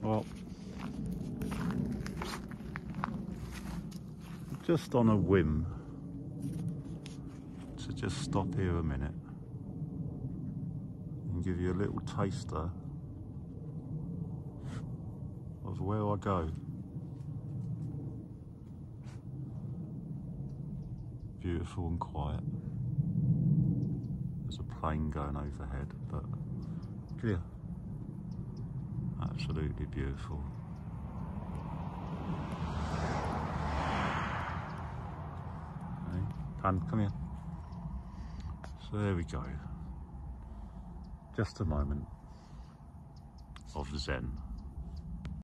Well, just on a whim to just stop here a minute and give you a little taster of where I go. Beautiful and quiet. There's a plane going overhead, but clear. Absolutely beautiful. Okay. Pan, come here. So there we go. Just a moment of zen.